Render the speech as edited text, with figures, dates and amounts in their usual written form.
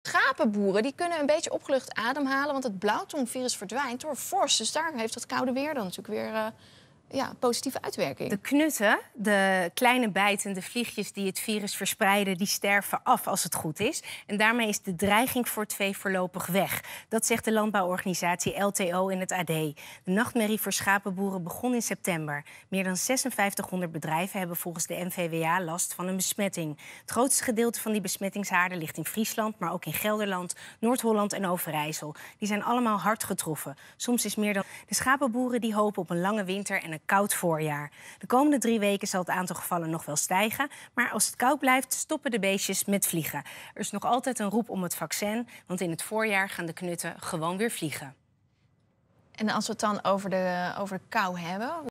schapenboeren die kunnen een beetje opgelucht ademhalen, want het blauwtongvirus verdwijnt door vorst. Dus daar heeft dat koude weer dan natuurlijk weer positieve uitwerking. De knutten, de kleine bijtende vliegjes die het virus verspreiden, die sterven af als het goed is. En daarmee is de dreiging voor het vee voorlopig weg. Dat zegt de landbouworganisatie LTO in het AD. De nachtmerrie voor schapenboeren begon in september. Meer dan 5600 bedrijven hebben volgens de NVWA last van een besmetting. Het grootste gedeelte van die besmettingshaarden ligt in Friesland, maar ook in Gelderland, Noord-Holland en Overijssel. Die zijn allemaal hard getroffen. Soms is meer dan... De schapenboeren die hopen op een lange winter en een koud voorjaar. De komende 3 weken zal het aantal gevallen nog wel stijgen. Maar als het koud blijft, stoppen de beestjes met vliegen. Er is nog altijd een roep om het vaccin, want in het voorjaar gaan de knutten gewoon weer vliegen. En als we het dan over de kou hebben...